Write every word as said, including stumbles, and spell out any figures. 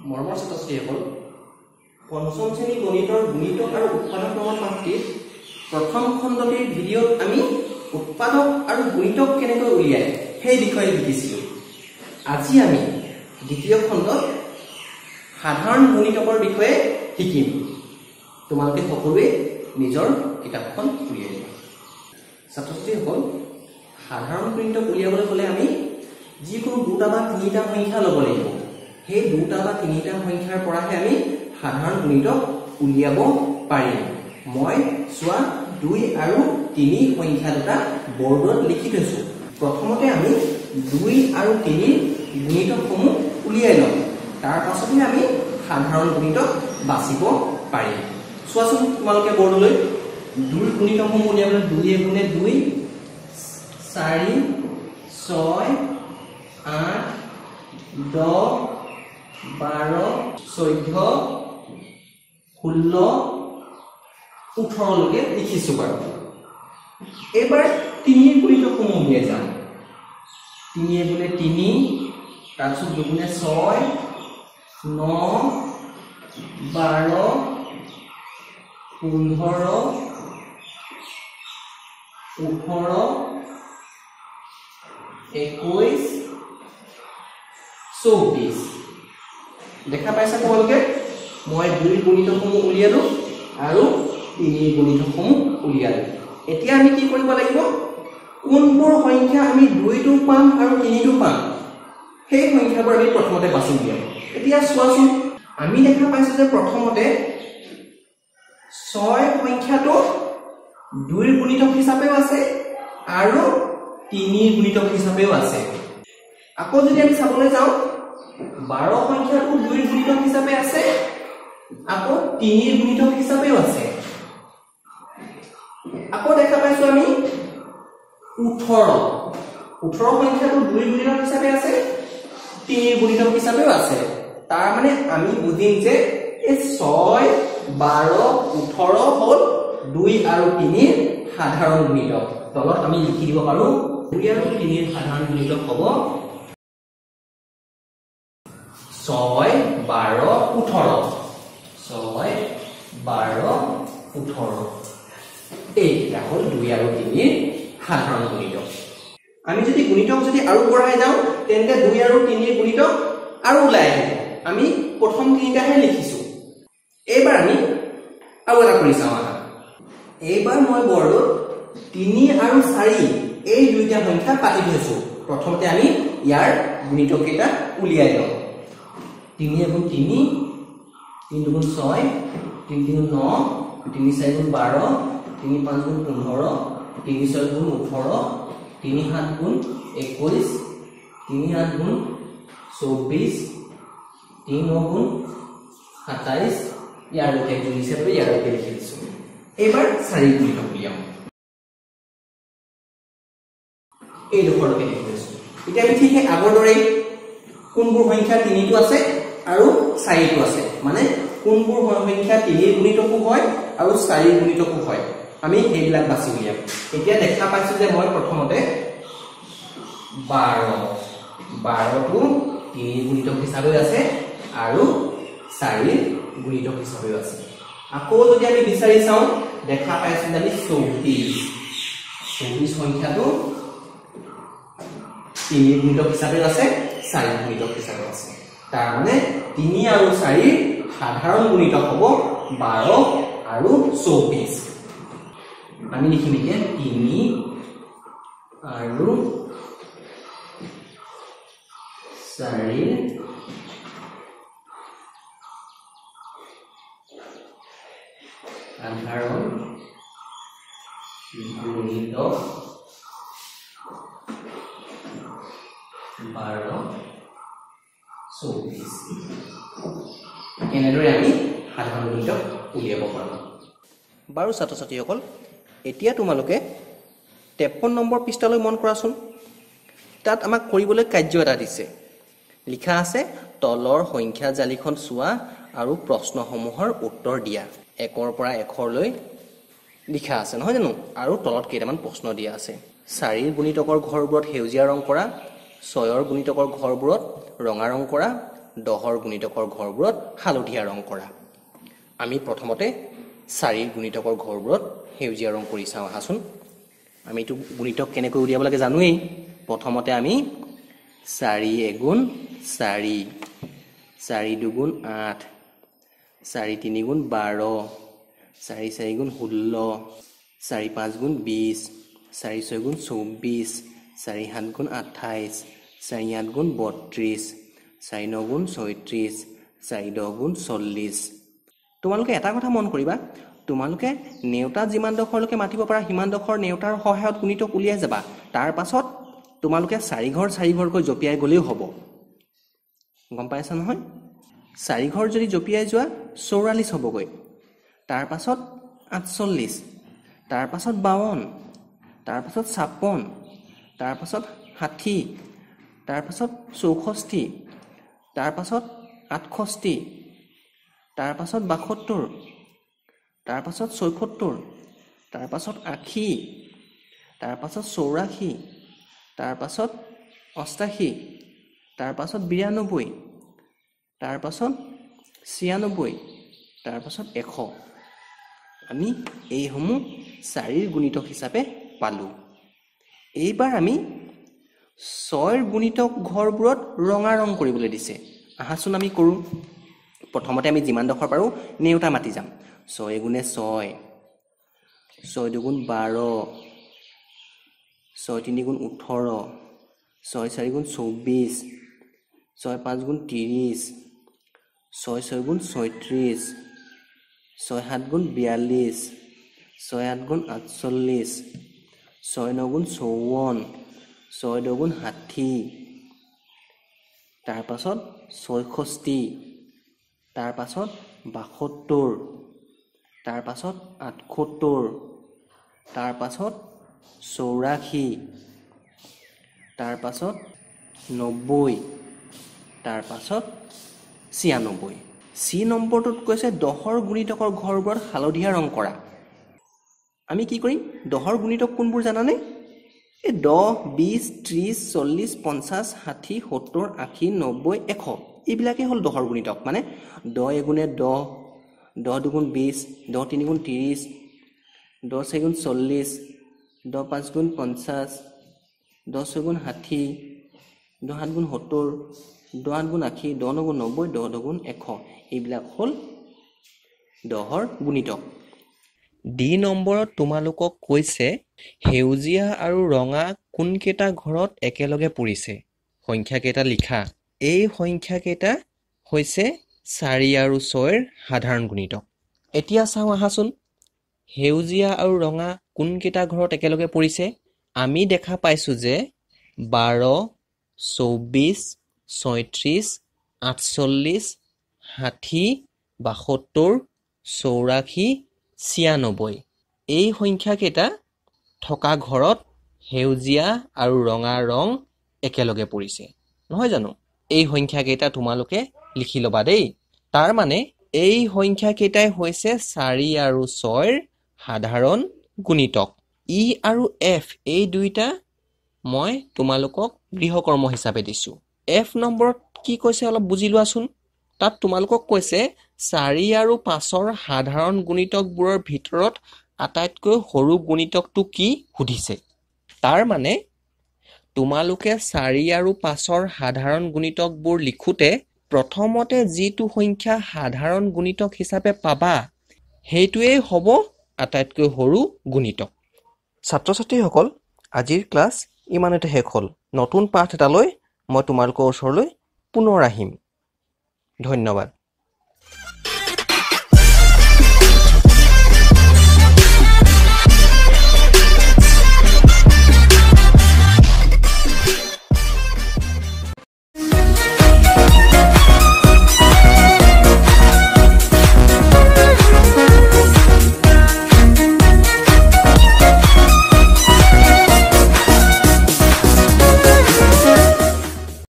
মৰমৰ ছাত্ৰ-ছাত্ৰীসকল পঞ্চম শ্ৰেণী গণিতৰ গুণিতক আৰু উৎপাদক নামৰ পাঠটিৰ প্ৰথম খণ্ডটিৰ ভিডিঅ'ত আমি উৎপাদক আৰু গুণিতক কেনেকৈ উলিয়ায় সেই বিষয়ে শিকিছিলোঁ। আজি আমি দ্বিতীয় খণ্ডত সাধাৰণ গুণিতকৰ বিষয়ে শিকিম। তোমালোকে সকলোৱে নিজৰ কিতাপখন উলিয়াই দিবা। ছাত্ৰ-ছাত্ৰীসকল সাধাৰণ গুণিতক উলিয়াবলৈ হ'লে আমি যিকোনো দুটা বা তিনিটা সংখ্যা ল'ব লাগিব। সেই দুটা বা তিনিটা সংখ্যাৰ পৰাহে আমি সাধাৰণ গুণিতক উলিয়াব পাৰিম। মই চোৱা দুই আৰু তিনি সংখ্যা দুটা বৰ্ডত লিখি থৈছো। প্ৰথমতে আমি দুই আৰু তিনি গুণিতকসমূহ উলিয়াই ল'ম। তাৰ পাছতহে আমি সাধাৰণ গুণিতক বাছিব পাৰিম। চোৱাচোন তোমালোকে বৰ্ডলৈ দুই গুণিতকসমূহ উলিয়াবলৈ দুই এগুণে দুই, চাৰি, ছয়, আঠ, দহ, বাৰ, চৈধ্য, ষোল্ল, ওঠৰলৈকে লিখিছো বাৰু। এইবাৰ তিনি গুণিতকসমূহ উলিয়াই যাম। তিনি এগুণে তিনি, তাৰপিছত দুগুণে ছয়, ন, বাৰ, পোন্ধৰ, ওঠৰ, একৈশ, চৌবিশ। দেখা পাইছা তোমালোকে মই দুই গুণিতকসমূহ উলিয়ালো আৰু তিনি গুণিতকসমূহ উলিয়ালো। এতিয়া আমি কি কৰিব লাগিব, কোনবোৰ সংখ্যা আমি দুইটো পাম আৰু তিনিটো পাম সেই সংখ্যাবোৰ আমি প্ৰথমতে বাছি উলিয়াম। এতিয়া চোৱাচোন আমি দেখা পাইছো যে প্ৰথমতে ছয় সংখ্যাটো দুইৰ গুণিতক হিচাপেও আছে আৰু তিনিৰ গুণিতক হিচাপেও আছে। আকৌ যদি আমি চাবলৈ যাওঁ বাৰ সংখ্যাটো দুইৰ গুণিতক হিচাপে আছে, আকৌ তিনিৰ গুণিতক হিচাপেও আছে। আকৌ দেখা পাইছো আমি ওঠৰ ওঠৰ সংখ্যাটো দুইৰ গুণিতক হিচাপে আছে, তিনিৰ গুণিতক হিচাপেও আছে। তাৰ মানে আমি বুজিম যে এই ছয়, বাৰ, ওঠৰ হ'ল দুই আৰু তিনিৰ সাধাৰণ গুণিতক। তলত আমি লিখি দিব পাৰো দুই আৰু তিনিৰ সাধাৰণ গুণিতক হ'ব ছয়, বাৰ, ওঠৰ। ছয়, বাৰ, ওঠৰ এইকেইটা হ'ল দুই আৰু তিনিৰ সাধাৰণ গুণিতক। আমি যদি গুণিতক যদি আৰু বঢ়াই যাওঁ তেন্তে দুই আৰু তিনিৰ গুণিতক আৰু ওলাই আহিব। আমি প্ৰথম তিনিটাহে লিখিছো। এইবাৰ আমি আৰু এটা কৰি চাওঁ আহা। এইবাৰ মই বৰ্ডত তিনি আৰু চাৰি এই দুইটা সংখ্যা পাতি থৈছো। প্ৰথমতে আমি ইয়াৰ গুণিতক কেইটা উলিয়াই লওঁ। তিনি এগুণ তিনি, তিনি দুগুণ ছয়, তিনি তিনিগুণ ন, তিনি চাৰিগুণ বাৰ, তিনি পাঁচ গুণ পোন্ধৰ, তিনি ছয় গুণ ওঠৰ, তিনি সাত গুণ একৈশ, তিনি আঠ গুণ চৌবিশ, তিনি ন গুণ সাতাইশ। ইয়াৰলৈকে গুণ হিচাপে ইয়াৰলৈকে লিখি দিছো। এইবাৰ চাৰি গুণিতক উলিয়াম। এইডোখৰলৈকে লিখি দিছো। এতিয়া আমি ঠিক সেই আগৰ দৰেই কোনবোৰ সংখ্যা তিনিটো আছে আৰু চাৰিটো আছে, মানে কোনবোৰ সংখ্যা তিনিৰ গুণিতকো হয় আৰু চাৰিৰ গুণিতকো হয়, আমি সেইবিলাক বাছি উলিয়াম। এতিয়া দেখা পাইছো যে মই প্ৰথমতে বাৰ বাৰটো তিনিৰ গুণিতক হিচাপেও আছে আৰু চাৰিৰ গুণিতক হিচাপেও আছে। আকৌ যদি আমি বিচাৰি চাওঁ দেখা পাইছো যে আমি চৌবিশ চৌবিশ সংখ্যাটো তিনিৰ গুণিতক হিচাপেও আছে, চাৰিৰ গুণিতক হিচাপেও আছে। তাৰ মানে তিনি আৰু চাৰিৰ সাধাৰণ গুণিতক হ'ব বাৰ আৰু চৌবিশ। আমি লিখিম এতিয়া তিনি আৰু চাৰিৰ সাধাৰণ গুণিতক বাৰ, চৌবিশ। এনেদৰে আমি সাধাৰণ গুণিতক উলিয়াব পাৰোঁ। বাৰু ছাত্ৰ ছাত্ৰীসকল এতিয়া তোমালোকে তেপন্ন নম্বৰ পৃষ্ঠালৈ মন কৰাচোন। তাত আমাক কৰিবলৈ কাৰ্য এটা দিছে। লিখা আছে তলৰ সংখ্যা জালিখন চোৱা আৰু প্ৰশ্নসমূহৰ উত্তৰ দিয়া। একৰ পৰা এশলৈ লিখা আছে নহয় জানো, আৰু তলত কেইটামান প্ৰশ্ন দিয়া আছে। চাৰিৰ গুণিতকৰ ঘৰবোৰত সেউজীয়া ৰং কৰা, ছয়ৰ গুণিতকৰ ঘৰবোৰত ৰঙা ৰং কৰা, দহৰ গুণিতকৰ ঘৰবোৰত হালধীয়া ৰং কৰা। আমি প্ৰথমতে চাৰিৰ গুণিতকৰ ঘৰবোৰত সেউজীয়া ৰং কৰি চাওঁ আহাচোন। আমি এইটো গুণিতক কেনেকৈ উলিয়াব লাগে জানোৱেই। প্ৰথমতে আমি চাৰি এগুণ চাৰি, চাৰি দুগুণ আঠ, চাৰি তিনি গুণ বাৰ, চাৰি চাৰি গুণ ষোল্ল, চাৰি পাঁচ গুণ বিছ, চাৰি ছয় গুণ চৌব্বিছ, চাৰি সাত গুণ আঠাইছ, চাৰি আঠ গুণ বত্ৰিছ, চাৰি ন গুণ ছয়ত্ৰিছ, চাৰি দহ গুণ চল্লিছ। তোমালোকে এটা কথা মন কৰিবা, তোমালোকে নেওতাত যিমান ডোখৰলৈকে মাতিব পাৰা সিমান ডোখৰ নেওতাৰ সহায়ত গুণিতক উলিয়াই যাবা। তাৰ পাছত তোমালোকে চাৰি ঘৰ চাৰি ঘৰকৈ জঁপিয়াই গ'লেও হ'ব। গম পাইছা নহয়? চাৰি ঘৰ যদি জঁপিয়াই যোৱা চৌৰাল্লিছ হ'বগৈ, তাৰ পাছত আঠচল্লিছ, তাৰ পাছত বাৱন্ন, তাৰ পাছত ছাপন্ন, তাৰ পাছত ষাঠি, তাৰ পাছত চৌষষ্ঠি, তাৰ পাছত আঠষষ্ঠি, তাৰ পাছত বাসত্তৰ, তাৰ পাছত ছয়সত্তৰ, তাৰ পাছত আশী, তাৰ পাছত চৌৰাশী, তাৰ পাছত অষ্টাশী, তাৰ পাছত বিৰান্নব্বৈ, তাৰ পাছত ছিয়ান্নব্বৈ, তাৰ পাছত এশ। আমি এইসমূহ চাৰিৰ গুণিতক হিচাপে পালোঁ। এইবাৰ আমি ছয়ৰ গুণিতক ঘৰবোৰত ৰঙা ৰং কৰিবলৈ দিছে। আহাচোন আমি কৰোঁ। প্ৰথমতে আমি যিমান ডোখৰ পাৰোঁ নেওতা মাতি যাম। ছয় গুণে ছয়, ছয় দুগুণ বাৰ, ছয় তিনি গুণ ওঠৰ, ছয় চাৰি গুণ চৌব্বিছ, ছয় পাঁচ গুণ ত্ৰিছ, ছয় ছয় গুণ ছয়ত্ৰিছ, ছয় সাত গুণ বিয়াল্লিছ, ছয় আঠ গুণ আঠচল্লিছ, ছয় ন গুণ চৌৱন্ন, ছয় দহ গুণ ষাঠি, তাৰ পাছত ছয়ষষ্ঠি, তাৰ পাছত বাসত্তৰ, তাৰ পাছত আঠসত্তৰ, তাৰ পাছত চৌৰাশী, তাৰ পাছত নব্বৈ, তাৰ পাছত ছিয়ান্নব্বৈ। চি নম্বৰটোত কৈছে দহৰ গুণিতকৰ ঘৰবোৰত হালধীয়া ৰং কৰা। আমি কি কৰিম? দহৰ গুণিতক কোনবোৰ জানানে? এই দহ, বিছ, ত্ৰিছ, চল্লিছ, পঞ্চাছ, ষাঠি, সত্তৰ, আশী, নব্বৈ, এশ এইবিলাকেই হ'ল দহৰ গুণিতক। মানে দহ এগুণে দহ, দহ দুগুণ বিছ, দহ তিনি গুণ ত্ৰিছ, দহ চাৰি গুণ চল্লিছ, দহ পাঁচ গুণ পঞ্চাছ, দহ ছয় গুণ ষাঠি, দহ সাত গুণ সত্তৰ, দহ আঠ গুণ আশী, দহ ন গুণ নব্বৈ, দহ দহ গুণ এশ। এইবিলাক হ'ল দহৰ গুণিতক। ডি নম্বৰত তোমালোকক কৈছে সেউজীয়া আৰু ৰঙা কোনকেইটা ঘৰত একেলগে পৰিছে? সংখ্যাকেইটা লিখা। এই সংখ্যাকেইটা হৈছে চাৰি আৰু ছয়ৰ সাধাৰণ গুণিতক। এতিয়া চাওঁ আহাচোন, সেউজীয়া আৰু ৰঙা কোনকেইটা ঘৰত একেলগে পৰিছে? আমি দেখা পাইছোঁ যে বাৰ, চৌব্বিছ, ছয়ত্ৰিছ, আঠচল্লিছ, ষাঠি, বাসত্তৰ, চৌৰাশী, ছিয়ান্নব্বৈ এই সংখ্যাকেইটা থকা ঘৰত সেউজীয়া আৰু ৰঙা ৰং একেলগে পৰিছে, নহয় জানো? এই সংখ্যাকেইটা তোমালোকে লিখি ল'বা দেই। তাৰ মানে এই সংখ্যাকেইটাই হৈছে চাৰি আৰু ছয়ৰ সাধাৰণ গুণিতক। ই আৰু এফ এই দুইটা মই তোমালোকক গৃহকৰ্ম হিচাপে দিছোঁ। এফ নম্বৰত কি কৈছে অলপ বুজি লোৱাচোন। তাত তোমালোকক কৈছে চাৰি আৰু পাঁচৰ সাধাৰণ গুণিতকবোৰৰ ভিতৰত আটাইতকৈ সৰু গুণিতকটো কি সুধিছে। তাৰ মানে তোমালোকে চাৰি আৰু পাঁচৰ সাধাৰণ গুণিতকবোৰ লিখোঁতে প্ৰথমতে যিটো সংখ্যা সাধাৰণ গুণিতক হিচাপে পাবা সেইটোৱেই হ'ব আটাইতকৈ সৰু গুণিতক। ছাত্ৰ ছাত্ৰীসকল, আজিৰ ক্লাছ ইমানতে শেষ হ'ল। নতুন পাঠ এটালৈ মই তোমালোকৰ ওচৰলৈ পুনৰ আহিম। ধন্যবাদ।